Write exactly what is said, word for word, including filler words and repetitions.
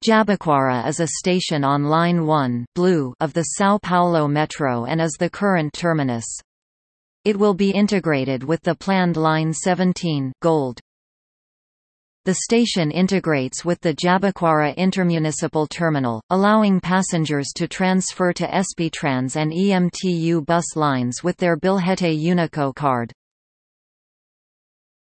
Jabaquara is a station on Line one Blue of the São Paulo Metro and is the current terminus. It will be integrated with the planned Line seventeen Gold. The station integrates with the Jabaquara Intermunicipal Terminal, allowing passengers to transfer to S B Trans and E M T U bus lines with their Bilhete Unico card.